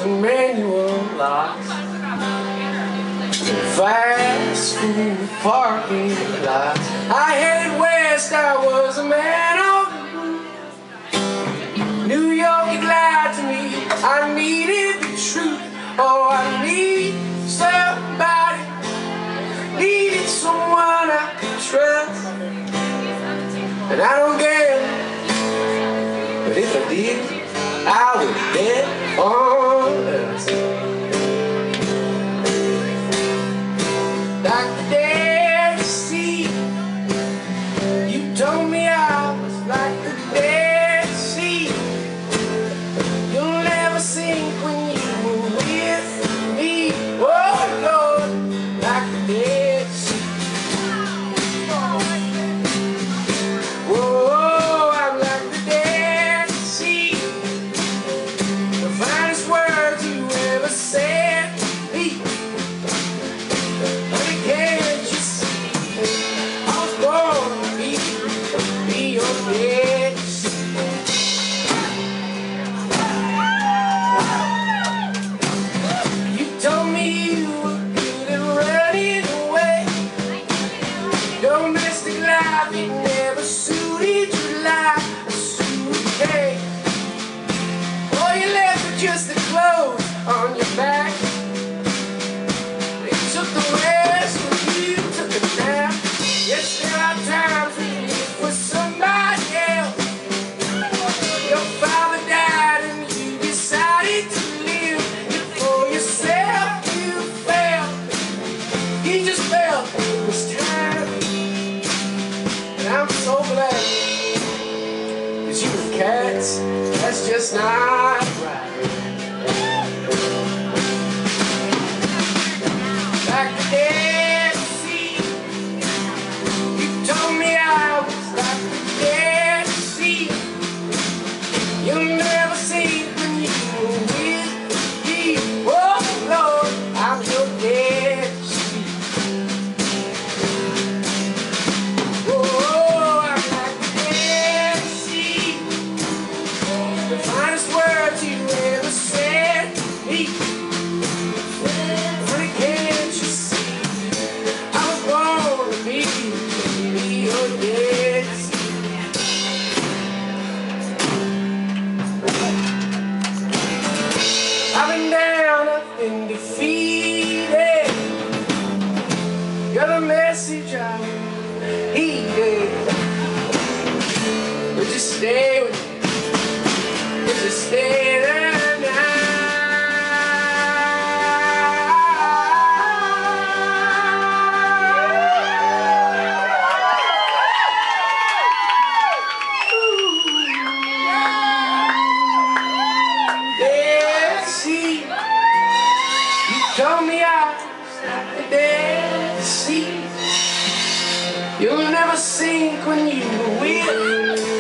and manual locks, fast food parking lots. I headed west, I was a man of the moon. New York had lied to me, I needed the truth. Oh, I need somebody, needed someone I could trust. And I don't care, but if I did, I would bet on us. Like the Dead Sea, you told me I was like the Dead Sea. You'll never sink when you were with me. Oh Lord, like the Dead Sea. Whoa, I'm like the Dead Sea. The finest words you ever said to me. Honey, can't you see? I was born to be your Dead Sea. You told me you were good at running away. Domestic life, it never suited you like a suitcase. Oh, you left with just the clothes on your back. They took the rest when you took a nap. Yes, there are times when you live for somebody else. Your father died and you decided to live for yourself. You felt, he just felt it was time. And I'm so glad that you and cats, that's just not right. Like the Dead Sea, you told me I was like the Dead Sea. You'll never sink when you were with me. Oh Lord, I'm your Dead Sea. Oh, I'm like the Dead Sea. The finest words you ever said to me. Honey, can't you see? I was born to be your Dead Sea. I've been down, I've been defeated. You're the message I heeded. Would you stay with me? Would you stay there now? Dead Sea, you told me I was like the Dead Sea. You'll never sink when you were with